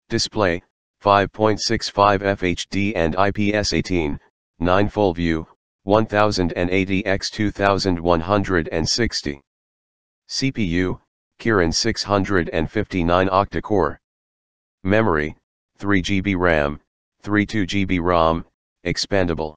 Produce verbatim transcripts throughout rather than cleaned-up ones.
Display, five point six five F H D and I P S eighteen, nine FullView, ten eighty by twenty-one sixty. C P U, Kirin six fifty-nine octa-core. Memory, three gigabytes RAM, thirty-two gigabytes ROM, expandable.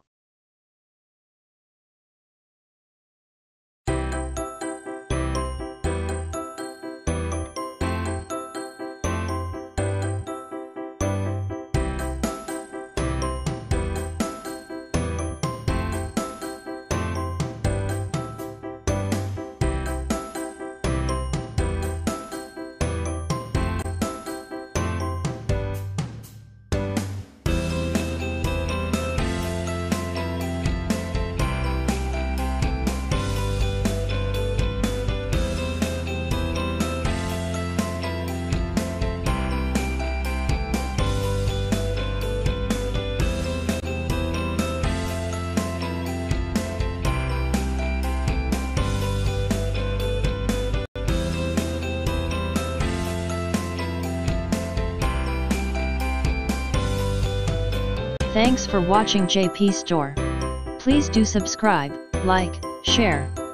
Thanks for watching J P Store. Please do subscribe, like, share,